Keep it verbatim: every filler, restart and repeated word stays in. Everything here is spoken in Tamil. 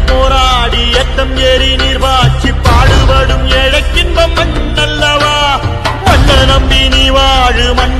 போராடி எத்தம் ஏறி நீர்வாச்சி பாடுபடும் ஏழைக்கின்பம் மண்ணல்லவா மண்ண நம்பி நீ வாழு மண்